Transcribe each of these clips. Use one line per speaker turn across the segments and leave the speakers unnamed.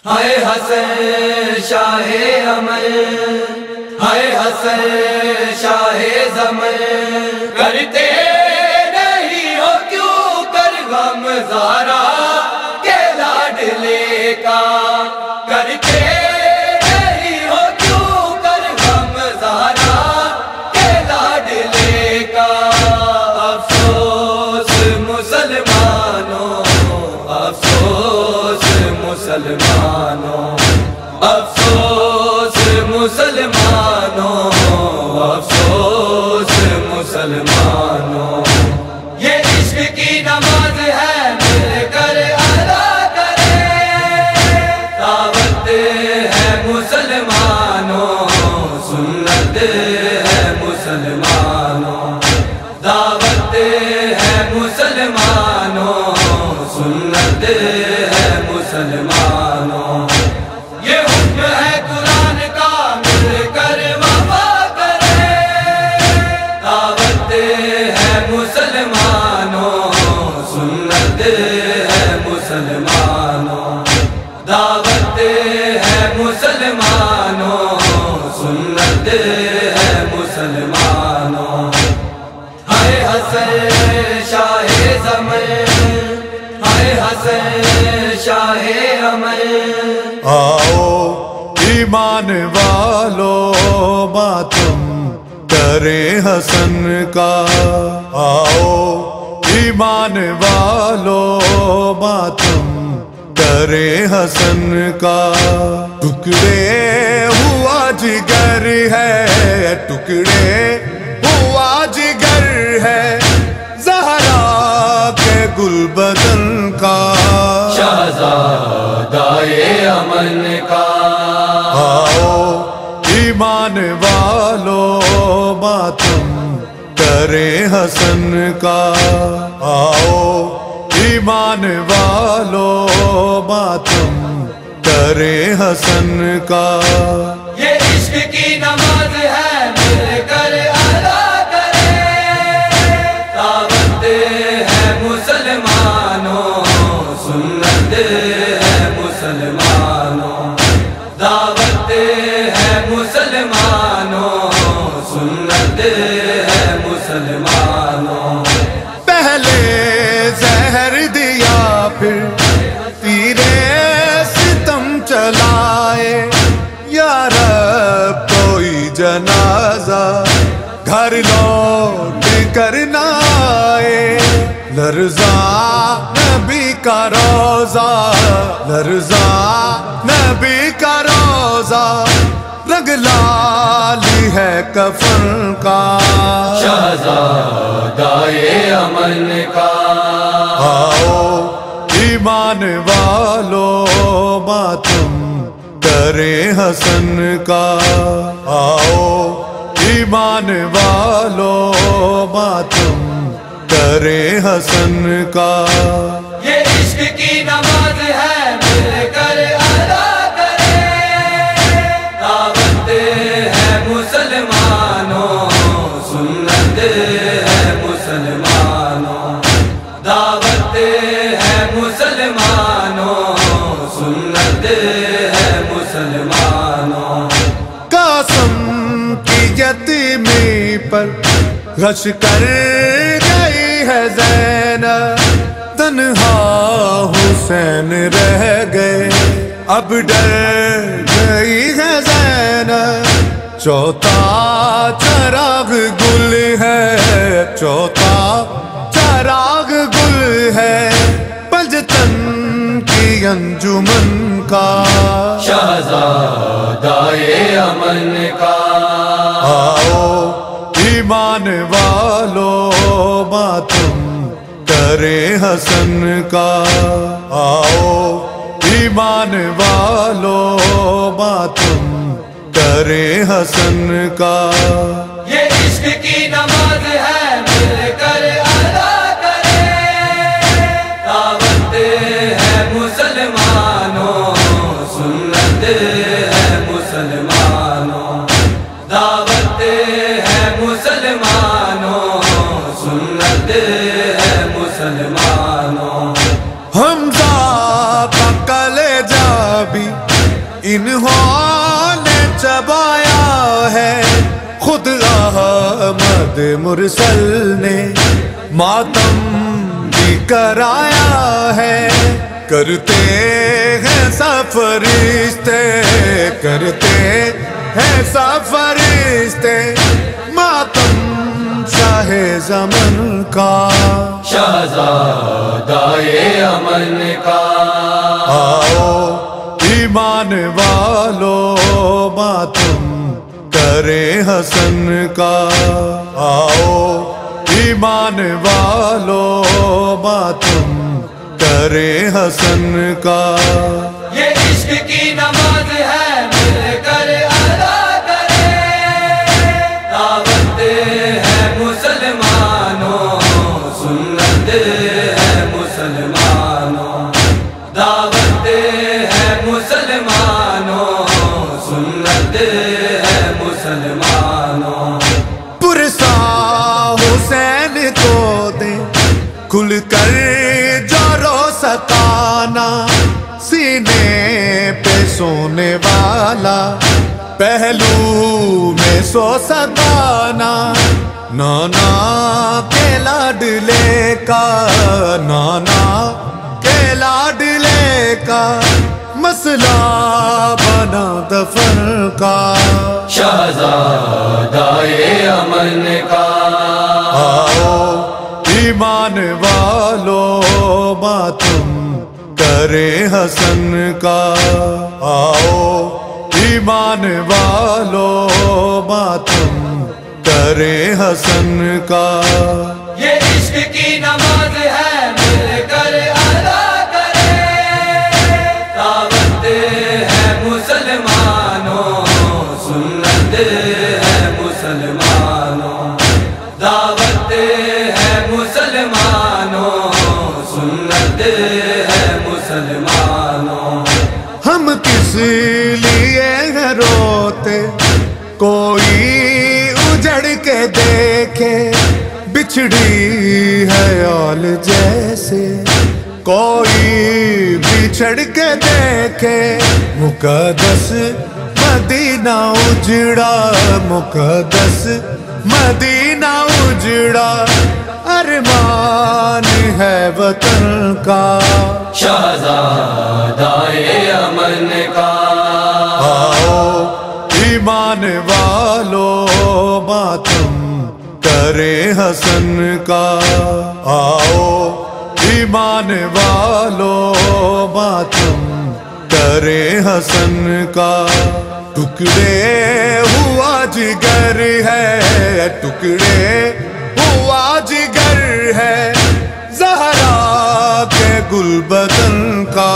ہائے حسن شاہ عمل، ہائے حسن شاہ زمل، کرتے نہیں ہو کیوں کر غم زارا کے لاڈلے کا، کرتے نہیں ہو کیوں کر غم زارا کے لاڈلے کا۔ افسوس مسلمانوں، افسوس مسلمانوں، افسوس مسلمانوں، افسوس مسلمانوں، یہ عشق کی نماز ہے مل کر ادا کریں، دعوت ہے مسلمانوں، سنت ہے مسلمانوں، دعوت ہے مسلمانوں، سنت ہے مسلمانوں، یہ حکم ہے قرآن کا مل کر وفا کریں، دعوت ہے مسلمانوں، سنت ہے مسلمانوں، دعوت ہے مسلمانوں، سنت ہے مسلمانوں، ہائے حسن شاہ زمل، ہائے حسن شاہ عمل۔
آؤ ایمان والو ماتم کریں حسن کا، آؤ ایمان والو ماتم کریں حسن کا، ٹکڑے ہوا جگر ہے، ٹکڑے ہوا جگر ہے زہرا کے گل بدن کا،
شہزادائے امن کا۔
آؤ ایمان والو ماتم کریں حسن کا، آؤ ایمان والو ماتم کریں حسن کا،
یہ عشق کی نماز ہے مل کر ادا کریں، دعوت ہے مسلمانوں، سنت ہے مسلمانوں، دعوت ہے مسلمانوں، سنت ہے مسلمانوں،
پہلے زہر دیا پھر تیرے ستم چلائے، یا رب کوئی جنازہ گھر لوٹ کر نہ آئے، لرزا نبی کا روزہ، لرزا نبی کا روزہ، رنگ لالی ہے کفن کا،
شہزادائے امن کا۔
آؤ ایمان والو ماتم کریں حسن کا، آؤ ایمان والو ماتم کریں حسن کا،
یہ عشق کی نماز ہے مل کر ادا کریں، دعوت ہے مسلمانوں، سنت ہے مسلمانوں، دعوت ہے مسلمانوں، سنت ہے مسلمانوں،
قاسم کی یتیمی پر غش کر گئی ہے زینب، تنہا حسین رہ گئے اب ڈر گئی ہے زینب، چوتھا چراغ گل ہے، چوتھا چراغ گل ہے پنجتن کی انجمن کا،
شہزادائے امن کا۔
آؤ ایمان والو ماتم کریں حسن کا، آؤ ایمان والو ماتم کریں حسن کا،
یہ عشق کی نماز ہے مل کر ادا کریں، دعوت ہے مسلمانوں، سنت ہے مسلمانوں، دعوت ہے مسلمانوں، سنت ہے مسلمانوں،
حمزہ کا کلیجہ بھی انہوں نے چبایا ہے، خود احمد مرسل نے ماتم بھی کرایا ہے۔ کرتے ہیں سب فرشتے، کرتے ہیں سب فرشتے ماتم شاہ زمن کا،
شہزادہ امن کا۔
آؤ ایمان والو ماتم کریں حسن کا، آؤ ایمان والو ماتم کریں حسن کا۔
یہ عشق کی نماز ہے، مل کر ادا کریں، دعوت ہے مسلمانوں، سنت ہے مسلمانوں، دعوت ہے مسلمانوں، سنت ہے مسلمانوں۔
پرسا حسین کو دے کھل کر جو رو ستانا، سینے پہ سونے والا پہلو میں سو ستانا، نانا کے لاڈلے کا، نانا کے لاڈلے کا مسئلہ بنا دفن کا،
شہزادہ امن کا۔
آؤ ایمان والو ماتم کریں حسن کا، آؤ ایمان والو ماتم کریں حسن کا۔
یہ عشق کی نماز ہے، مل کر ادا کریں، دعوت ہے مسلمانوں، سنت ہے مسلمانوں، دعوت ہے مسلمانوں، سنت ہے مسلمانوں۔
ہم کس لیے ہیں روتے، کوئی اجڑ کے دیکھے، بچھڑی ہے آل جیسے، کوئی بچھڑ کے دیکھے، مقدس مدینہ اجڑا، مقدس مدینہ اجڑا، ارمان ہے وطن کا،
شہزادہ امن کا۔
آؤ ایمان والو ماتم کریں حسن کا، آؤ ایمان والو ماتم کریں حسن کا۔ ٹکڑے ہوا جگر ہے، ٹکڑے ہوا جگر ہے زہرا کے گل بدن کا،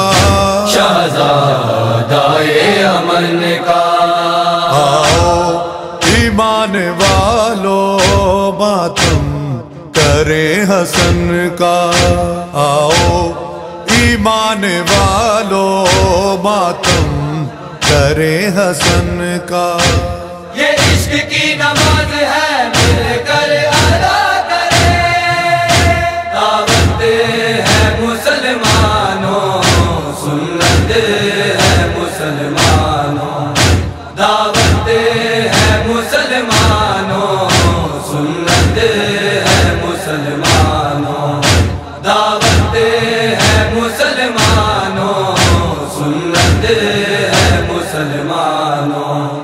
شہزادہ امن کا۔
آؤ ایمان والو ماتم کریں حسن کا، آؤ ایمان والو ماتم کریں حسن کا۔
یہ عشق کی نماز ہے، مل کر ادا کریں، دعوت ہے مسلمانوں، سنت ہے مسلمانوں، دعوت ہے مسلمانوں، سنت ہے مسلمانوں، دعوت ہے مسلمانوں، سنت ہے مسلمانوں۔